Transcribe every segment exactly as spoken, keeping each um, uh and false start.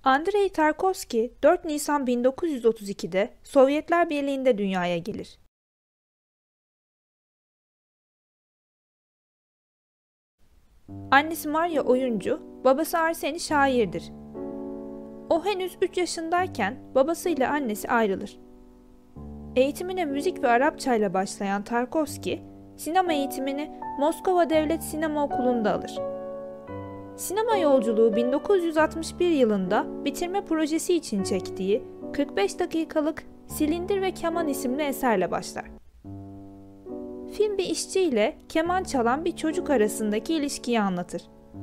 Andrei Tarkovski dört Nisan bin dokuz yüz otuz ikide Sovyetler Birliği'nde dünyaya gelir. Annesi Maria oyuncu, babası Arseni şairdir. O henüz üç yaşındayken babasıyla annesi ayrılır. Eğitimine müzik ve Arapçayla başlayan Tarkovski, sinema eğitimini Moskova Devlet Sinema Okulu'nda alır. Sinema yolculuğu bin dokuz yüz altmış bir yılında bitirme projesi için çektiği kırk beş dakikalık Silindir ve Keman isimli eserle başlar. Film bir işçi ile keman çalan bir çocuk arasındaki ilişkiyi anlatır.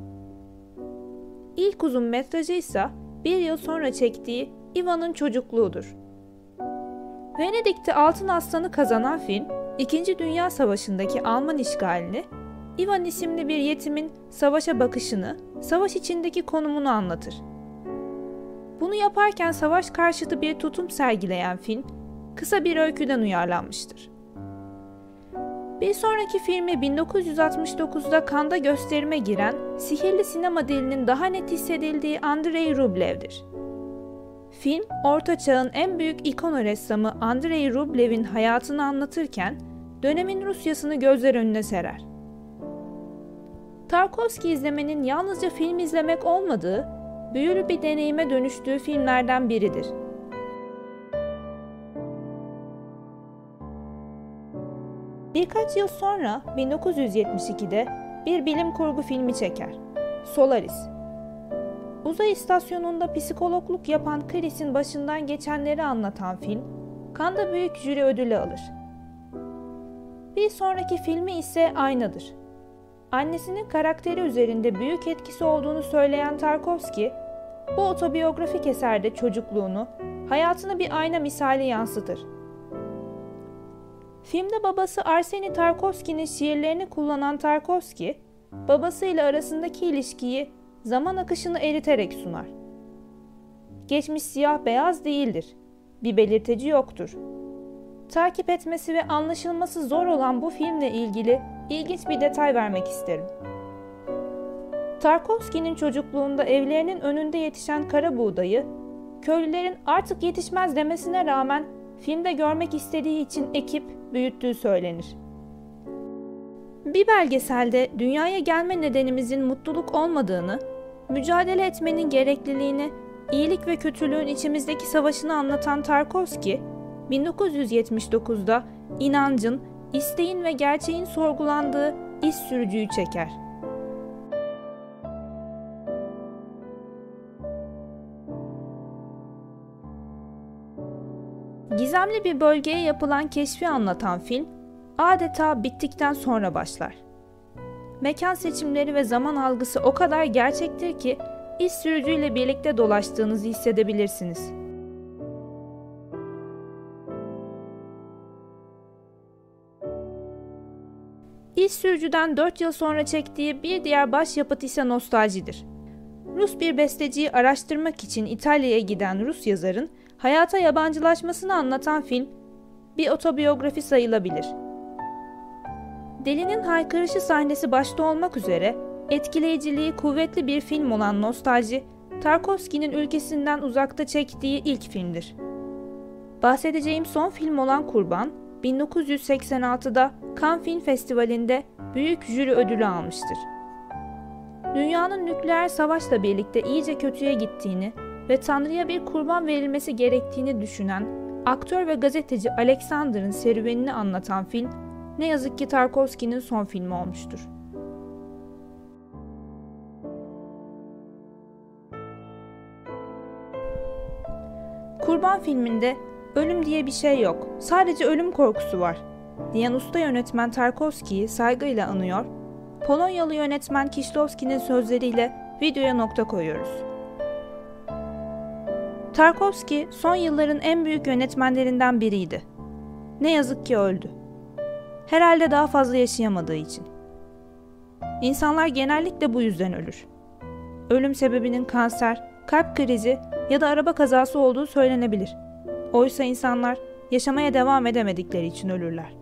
İlk uzun metrajı ise bir yıl sonra çektiği Ivan'ın çocukluğudur. Venedik'te Altın Aslan'ı kazanan film, İkinci Dünya Savaşı'ndaki Alman işgalini, Ivan isimli bir yetimin savaşa bakışını, savaş içindeki konumunu anlatır. Bunu yaparken savaş karşıtı bir tutum sergileyen film, kısa bir öyküden uyarlanmıştır. Bir sonraki filmi bin dokuz yüz altmış dokuzda Cannes'da gösterime giren, sihirli sinema dilinin daha net hissedildiği Andrei Rublev'dir. Film, Orta Çağ'ın en büyük ikono ressamı Andrei Rublev'in hayatını anlatırken, dönemin Rusyasını gözler önüne serer. Tarkovski izlemenin yalnızca film izlemek olmadığı, büyülü bir deneyime dönüştüğü filmlerden biridir. Birkaç yıl sonra bin dokuz yüz yetmiş ikide bir bilim kurgu filmi çeker, Solaris. Uzay istasyonunda psikologluk yapan Chris'in başından geçenleri anlatan film, Cannes'da büyük jüri ödülü alır. Bir sonraki filmi ise Ayna'dır. Annesinin karakteri üzerinde büyük etkisi olduğunu söyleyen Tarkovski, bu otobiyografik eserde çocukluğunu, hayatını bir ayna misali yansıtır. Filmde babası Arseni Tarkovski'nin şiirlerini kullanan Tarkovski, babasıyla arasındaki ilişkiyi zaman akışını eriterek sunar. Geçmiş siyah beyaz değildir, bir belirteci yoktur. Takip etmesi ve anlaşılması zor olan bu filmle ilgili ilginç bir detay vermek isterim. Tarkovski'nin çocukluğunda evlerinin önünde yetişen kara buğdayı, köylülerin artık yetişmez demesine rağmen filmde görmek istediği için ekip büyüttüğü söylenir. Bir belgeselde dünyaya gelme nedenimizin mutluluk olmadığını, mücadele etmenin gerekliliğini, iyilik ve kötülüğün içimizdeki savaşını anlatan Tarkovski, bin dokuz yüz yetmiş dokuzda inancın, isteğin ve gerçeğin sorgulandığı İz Sürücü'yü çeker. Gizemli bir bölgeye yapılan keşfi anlatan film, adeta bittikten sonra başlar. Mekan seçimleri ve zaman algısı o kadar gerçektir ki, İz Sürücü'yle birlikte dolaştığınızı hissedebilirsiniz. İz Sürücü'den dört yıl sonra çektiği bir diğer başyapıt ise Nostalji'dir. Rus bir besteciyi araştırmak için İtalya'ya giden Rus yazarın hayata yabancılaşmasını anlatan film, bir otobiyografi sayılabilir. Delinin haykırışı sahnesi başta olmak üzere etkileyiciliği kuvvetli bir film olan Nostalji, Tarkovski'nin ülkesinden uzakta çektiği ilk filmdir. Bahsedeceğim son film olan Kurban, bin dokuz yüz seksen altıda Cannes Film Festivali'nde büyük jüri ödülü almıştır. Dünyanın nükleer savaşla birlikte iyice kötüye gittiğini ve Tanrı'ya bir kurban verilmesi gerektiğini düşünen aktör ve gazeteci Alexander'ın serüvenini anlatan film, ne yazık ki Tarkovski'nin son filmi olmuştur. Kurban filminde "Ölüm diye bir şey yok, sadece ölüm korkusu var" diyen usta yönetmen Tarkovski'yi saygıyla anıyor, Polonyalı yönetmen Kieślowski'nin sözleriyle videoya nokta koyuyoruz. Tarkovski son yılların en büyük yönetmenlerinden biriydi. Ne yazık ki öldü. Herhalde daha fazla yaşayamadığı için. İnsanlar genellikle bu yüzden ölür. Ölüm sebebinin kanser, kalp krizi ya da araba kazası olduğu söylenebilir. Oysa insanlar yaşamaya devam edemedikleri için ölürler.